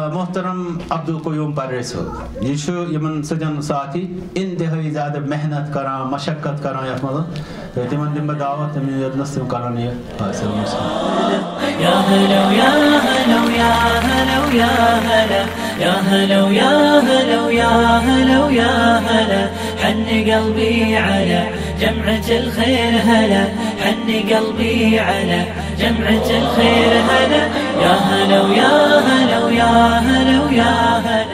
मोहतरम अब्दुल कोयूम पार्रे साहब ये शो यमन सजन साथी इंतहाई ज़्यादा मेहनत करा मशक्कत करा यह मतलब तो तिमन दिन दावत में यदनस्तिम करानी है يا هلا يا هلا يا هلا يا هلا يا هلا يا هلا يا هلا يا هلا حن قلبي على جمعة الخير هلا حن قلبي على جمعة الخير هلا يا هلا يا هلا يا هلا يا هلا